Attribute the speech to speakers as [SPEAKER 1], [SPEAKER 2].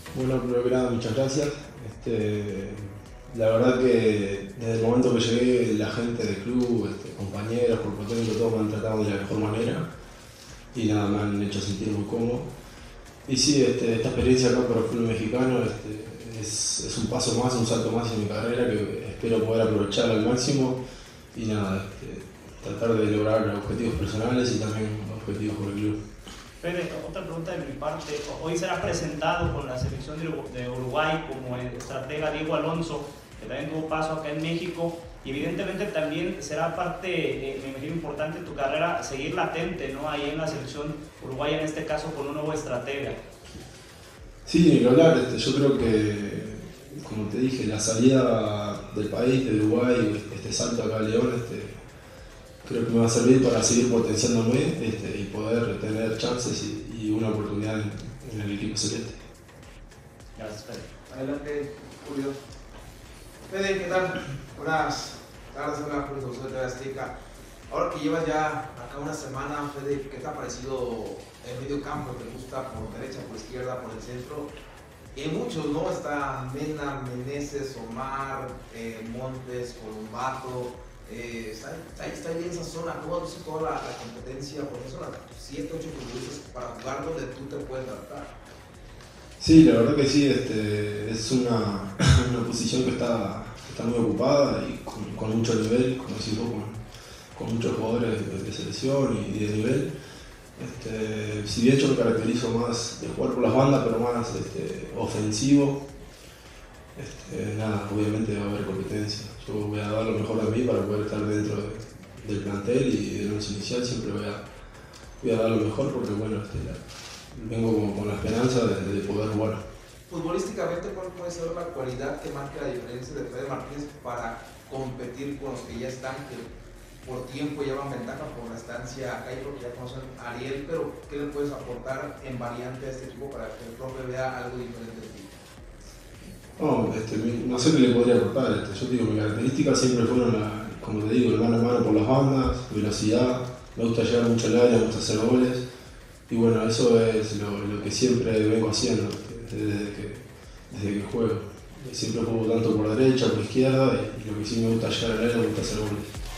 [SPEAKER 1] Bueno, primero que nada, muchas gracias. La verdad que desde el momento que llegué, la gente del club, compañeros, cuerpo técnico, todos me han tratado de la mejor manera y nada, me han hecho sentir muy cómodo. Y sí, esta experiencia acá por el fútbol mexicano es un paso más, un salto más en mi carrera que espero poder aprovechar al máximo y nada, tratar de lograr objetivos personales y también objetivos con el club.
[SPEAKER 2] Fede, otra pregunta de mi parte. Hoy será presentado con la selección de Uruguay como el estratega Diego Alonso, que también tuvo paso acá en México. Y evidentemente también será parte, me imagino, importante de tu carrera, seguir latente, ¿no? Ahí en la selección uruguaya, en este caso, con un nuevo estratega.
[SPEAKER 1] Sí, ni que hablar, yo creo que, como te dije, la salida del país, de Uruguay, este salto acá a León, creo que me va a servir para seguir potenciándome y poder tener chances y una oportunidad en el equipo celeste.
[SPEAKER 2] Gracias, Fede.
[SPEAKER 3] Adelante, Julio. Fede, ¿qué tal? Buenas tardes, hola Julio Saucedo de TV Azteca. Ahora que llevas ya acá una semana, Fede, ¿qué te ha parecido el medio campo? ¿Te gusta por derecha, por izquierda, por el centro? Y hay muchos, ¿no? Está Mena, Meneses, Omar, Montes, Columbato. Está bien esa zona. ¿Cómo has visto toda la competencia? Porque son las 7, 8 futbolistas para jugar donde tú te puedes adaptar.
[SPEAKER 1] Sí, la verdad que sí, es una posición que está muy ocupada y con mucho nivel, como decís vos, con muchos jugadores de selección y de nivel. Si bien yo me caracterizo más de jugar por las bandas, pero más ofensivo, nada, obviamente va a haber competencia. Yo voy a dar lo mejor de mí para poder estar dentro del plantel y del once inicial. Siempre voy a dar lo mejor porque bueno, vengo como con la esperanza de poder jugar.
[SPEAKER 3] Futbolísticamente, ¿cuál puede ser la cualidad que marca la diferencia de Fede Martínez para competir con los que ya están, que por tiempo llevan ventaja por la estancia acá y porque ya conocen a Ariel, pero qué le puedes aportar en variante a este equipo para que el profe vea algo diferente de ti?
[SPEAKER 1] No, no sé qué le podría aportar. Yo digo, mis características siempre fueron, como te digo, el mano a mano por las bandas, velocidad, me gusta llegar mucho al área, me gusta hacer goles. Y bueno, eso es lo que siempre vengo haciendo desde que juego. Siempre juego tanto por derecha, por izquierda, y lo que sí me gusta llegar al área, me gusta hacer goles.